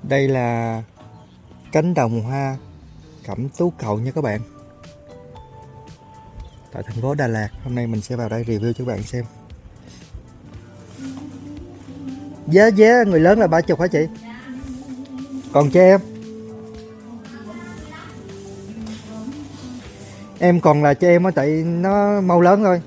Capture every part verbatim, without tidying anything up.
Đây là cánh đồng hoa Cẩm Tú Cầu nha các bạn, tại thành phố Đà Lạt. Hôm nay mình sẽ vào đây review cho các bạn xem. Giá giá người lớn là ba chục hả chị? Còn cho em? Em còn là cho em á, tại nó mau lớn thôi.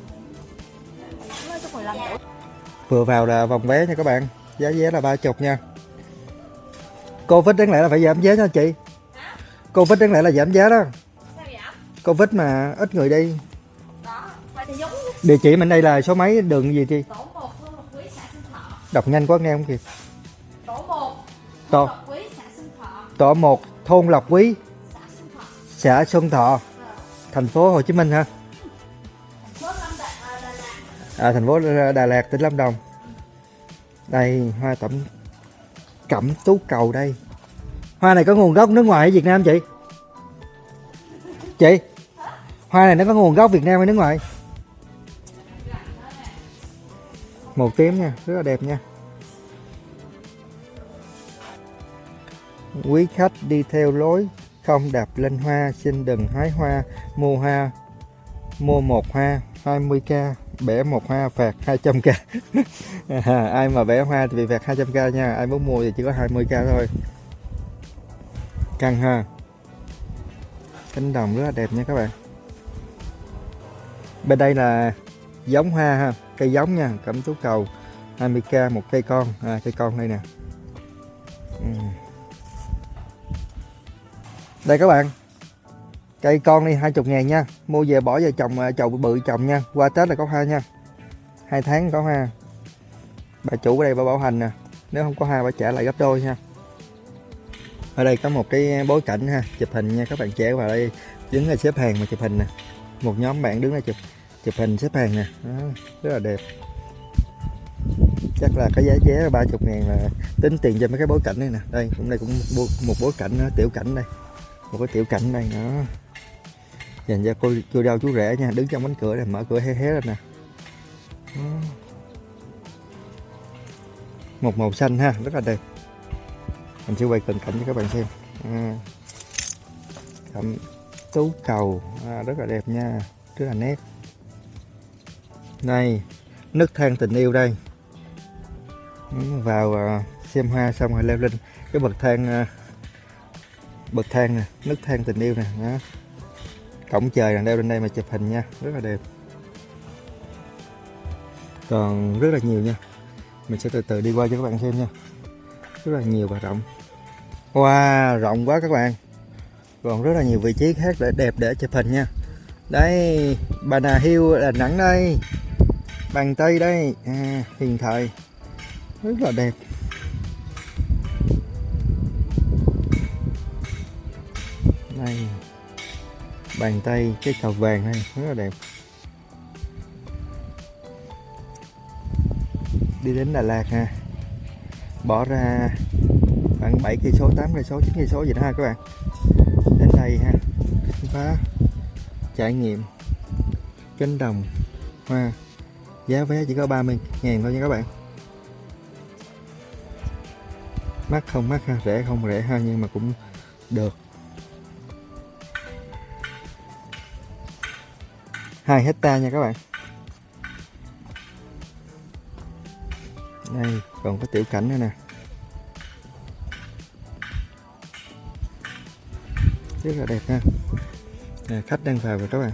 Vừa vào là vòng vé nha các bạn, giá vé là ba chục nha. Covid đáng lẽ là phải giảm giá nha chị. Covid đáng lẽ là giảm giá đó. Covid mà ít người đi. Địa chỉ mình đây là số mấy, đường gì chị? Đọc nhanh quá nghe không kịp. Tổ một, Tổ, Lộc Quý, xã Xuân Thọ. tổ một, thôn Lộc Quý, Xã Xuân Thọ. xã Xuân Thọ, thành phố Hồ Chí Minh ha. Thành phố Lâm Đà, à, Đà Lạt. À, thành phố Đà Lạt, tỉnh Lâm Đồng. Đây hoa tẩm Cẩm Tú Cầu đây. Hoa này có nguồn gốc nước ngoài hay Việt Nam chị? Chị, hoa này nó có nguồn gốc Việt Nam hay nước ngoài? Màu tím nha, rất là đẹp nha. Quý khách đi theo lối không đạp lên hoa, xin đừng hái hoa, mua hoa, mua một hoa hai mươi k, bẻ một hoa phạt hai trăm k. À, ai mà bẻ hoa thì bị phạt hai trăm k nha, ai muốn mua thì chỉ có hai mươi k thôi. Căng ha. Cánh đồng rất là đẹp nha các bạn. Bên đây là giống hoa ha, cây giống nha, Cẩm Tú Cầu hai mươi k một cây con, à, cây con đây nè. Ừ. Đây các bạn, cây con đi hai mươi ngàn nha, mua về bỏ vào trồng chậu bự trồng nha, qua Tết là có hoa nha, hai tháng có hoa. Bà chủ ở đây bà bảo hành nè, nếu không có hoa bà trả lại gấp đôi nha. Ở đây có một cái bối cảnh ha, chụp hình nha, các bạn trẻ vào đây đứng là xếp hàng mà chụp hình nè, một nhóm bạn đứng là chụp chụp hình xếp hàng nè. Đó, rất là đẹp. Chắc là cái giá vé ba mươi ngàn là tính tiền cho mấy cái bối cảnh này nè. Đây cũng đây cũng một bối cảnh đó, tiểu cảnh đây, một cái tiểu cảnh đây nữa dành cho cô chú đau chú rể nha, đứng trong bánh cửa này, mở cửa hé hé lên nè. Đó. Một màu xanh ha, rất là đẹp. Mình sẽ quay cận cảnh cho các bạn xem. À, Cẩm Tú Cầu, à, rất là đẹp nha, rất là nét. Đây nấc thang tình yêu đây. Vào xem hoa xong rồi leo lên cái bậc thang, bậc thang nè, nấc thang tình yêu nè. Đó. Cổng trời là leo lên đây mà chụp hình nha, rất là đẹp. Còn rất là nhiều nha, mình sẽ từ từ đi qua cho các bạn xem nha. Rất là nhiều và rộng. Wow, rộng quá các bạn. Còn rất là nhiều vị trí khác để đẹp để chụp hình nha. Đây Banana Hill Đà Nẵng đây, Bàn Tây đây, à, hiện thời rất là đẹp. Đây Bàn Tây, cái cầu vàng này rất là đẹp. Đi đến Đà Lạt ha, bỏ ra khoảng bảy cây số, tám cây số, chín cây số gì đó ha các bạn. Đến đây ha, phá trải nghiệm cánh đồng hoa. Giá vé chỉ có ba mươi ngàn thôi nha các bạn. Mắc không mắc ha, rẻ không rẻ ha, nhưng mà cũng được. Hai hecta nha các bạn. Đây còn có tiểu cảnh nữa nè, rất là đẹp ha. À, khách đang vào rồi các bạn.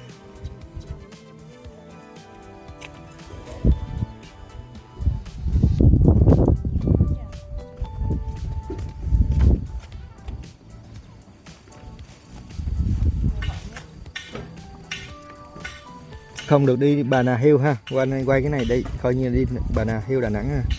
Không được đi Banana Hill ha, qua đây quay cái này đi, coi như đi Banana Hill Đà Nẵng ha.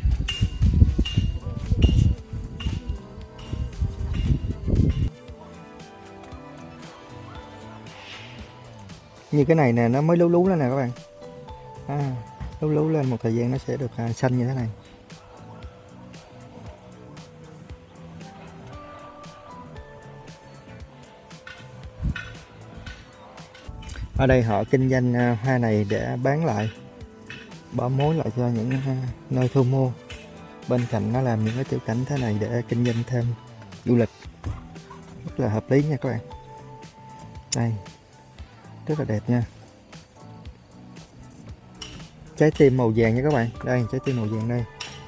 Như cái này nè, nó mới lú lú lên nè các bạn. À, lú lú lên một thời gian nó sẽ được à, xanh như thế này. Ở đây họ kinh doanh hoa này để bán lại, bỏ mối lại cho những nơi thu mua. Bên cạnh nó làm những cái tiểu cảnh thế này để kinh doanh thêm du lịch, rất là hợp lý nha các bạn. Đây, rất là đẹp nha. Trái tim màu vàng nha các bạn. Đây, trái tim màu vàng đây.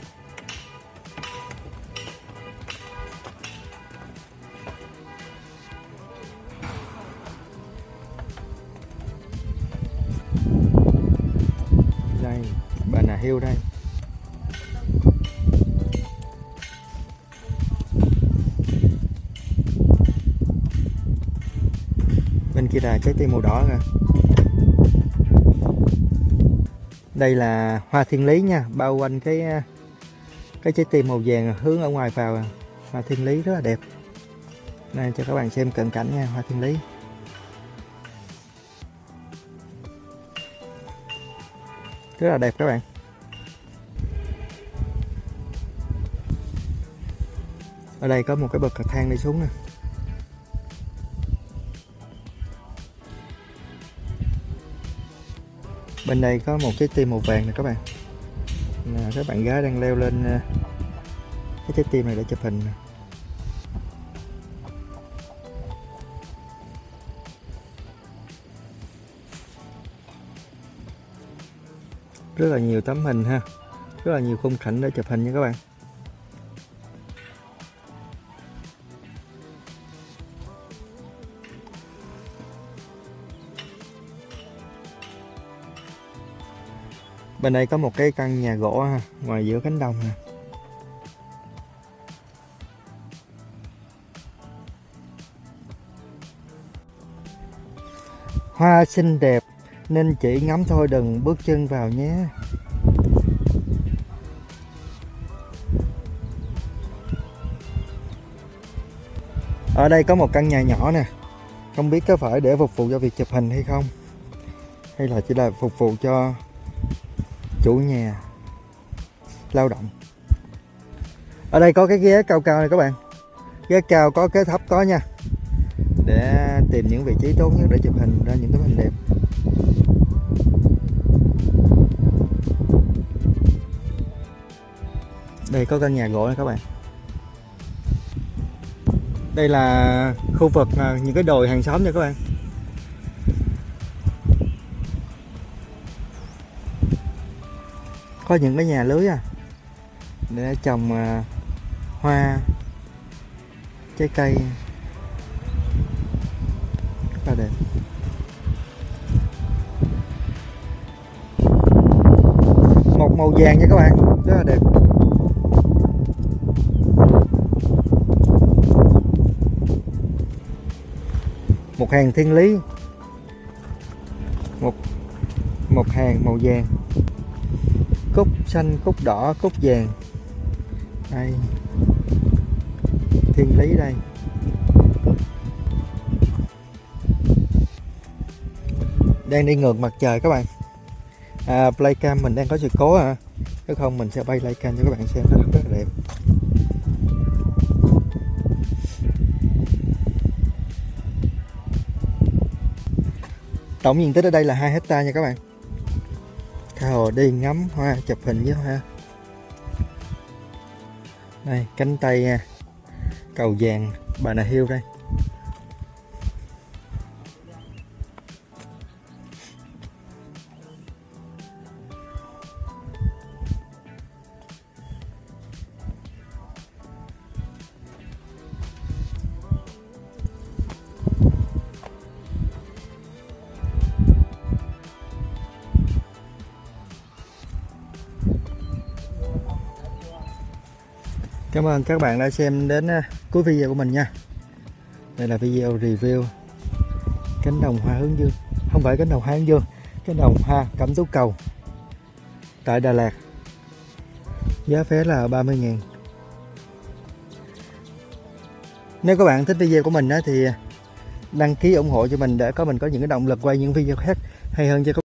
Đây, Banana Hill đây. Bên kia là trái tim màu đỏ nè. Đây là hoa thiên lý nha, bao quanh cái cái trái tim màu vàng hướng ở ngoài vào. Hoa thiên lý rất là đẹp. Đây cho các bạn xem cận cảnh nha, hoa thiên lý. Rất là đẹp các bạn. Ở đây có một cái bậc cầu thang đi xuống nè. Bên đây có một trái tim màu vàng nè các bạn. Nè, các bạn gái đang leo lên cái trái tim này để chụp hình nè. Rất là nhiều tấm hình ha, rất là nhiều khung cảnh để chụp hình nha các bạn. Bên đây có một cái căn nhà gỗ ha, ngoài giữa cánh đồng nè. Hoa xinh đẹp nên chỉ ngắm thôi đừng bước chân vào nhé. Ở đây có một căn nhà nhỏ nè. Không biết có phải để phục vụ cho việc chụp hình hay không, hay là chỉ là phục vụ cho chủ nhà lao động. Ở đây có cái ghế cao cao này các bạn. Ghế cao có, ghế thấp có nha, để tìm những vị trí tốt nhất để chụp hình ra những tấm hình đẹp. Đây có căn nhà gỗ này các bạn. Đây là khu vực những cái đồi hàng xóm nha các bạn. Có những cái nhà lưới à, để trồng hoa, trái cây rất là đẹp. Một màu vàng nha các bạn, rất là đẹp. Một hàng thiên lý, một một hàng màu vàng, cúc xanh, cúc đỏ, cúc vàng. Đây, thiên lý đây. Đang đi ngược mặt trời các bạn. À, playcam mình đang có sự cố à, nếu không mình sẽ bay playcam cho các bạn xem, nó rất là đẹp. Tổng diện tích ở đây là hai hecta nha các bạn. Tha hồ đi ngắm hoa, chụp hình với hoa. Đây, cánh tay nha, cầu vàng Banana Hill đây. Cảm ơn các bạn đã xem đến cuối video của mình nha. Đây là video review cánh đồng hoa hướng dương, không phải cánh đồng hoa hướng dương, cánh đồng hoa Cẩm Tú Cầu tại Đà Lạt. Giá vé là ba mươi ngàn. Nếu các bạn thích video của mình thì đăng ký ủng hộ cho mình để có mình có những cái động lực quay những video khác hay hơn cho các bạn.